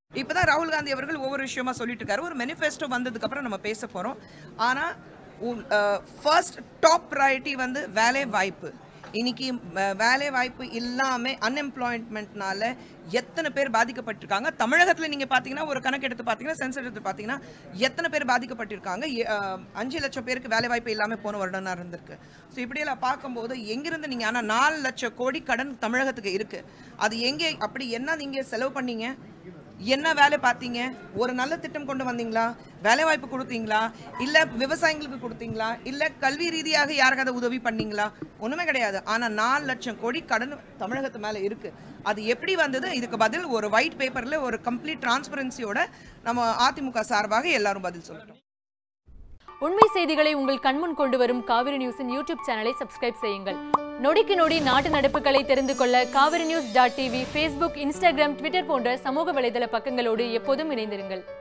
இப்பதான் ராகுல் காந்தி அவர்கள் ஒவ்வொரு விஷயமா சொல்லிட்டு இருக்காரு. ஒரு மேனிஃபெஸ்டோ வந்ததுக்கு அப்புறம் நம்ம பேச போறோம். ஆனா ஃபர்ஸ்ட் டாப் ப்ரையாரிட்டி வந்து வேலை வாய்ப்பு. இன்னைக்கு வேலை வாய்ப்பு இல்லாம அன்எம்ப்ளாய்மெண்ட்னால எத்தனை பேர் பாதிக்கப்பட்டிருக்காங்க. தமிழகத்தில் நீங்க பாத்தீங்கன்னா ஒரு கணக்கு எடுத்து பாத்தீங்கன்னா சென்சஸ் எடுத்து பாத்தீங்கன்னா எத்தனை பேர் பாதிக்கப்பட்டிருக்காங்க. 5 லட்சம் பேருக்கு வேலை வாய்ப்பு இல்லாம போன வருடம் இருந்திருக்கு. ஸோ இப்படியெல்லாம் பார்க்கும்போது எங்கிருந்து நீங்க ஆனா 4 லட்சம் கோடி கடன் தமிழகத்துக்கு இருக்கு. அது எங்கே அப்படி என்ன நீங்க செலவு பண்ணீங்க, என்ன வேலை பார்த்தீங்க, ஒரு நல்ல திட்டம் கொண்டு வந்தீங்களா, வேலை வாய்ப்பு கொடுத்தீங்களா, இல்ல விவசாயிகளுக்கு கொடுத்தீங்களா, இல்ல கல்வி ரீதியாக யாருக்காவது உதவி பண்ணீங்களா? ஒண்ணுமே கிடையாது. ஆனா 4 லட்சம் கோடி கடன் தமிழகத்து மேல இருக்கு. அது எப்படி வந்தது? இதுக்கு பதில் ஒரு ஒயிட் பேப்பர்ல ஒரு கம்ப்ளீட் டிரான்ஸ்பரன்சியோட நம்ம அதிமுக சார்பாக எல்லாரும் பதில் சொல்லணும். உண்மை செய்திகளை உங்கள் கண்முன் கொண்டு வரும் காவிரி நியூஸின் யூடியூப் சேனலை சப்ஸ்கிரைப் செய்யுங்கள். நொடிக்கு நொடி நாட்டு நடப்புகளை தெரிந்து கொள்ள காவிரி நியூஸ்.tv, Facebook, Instagram, Twitter போன்ற சமூக வலைதள பக்கங்களோடு எப்போதும் இணைந்திருங்கள்.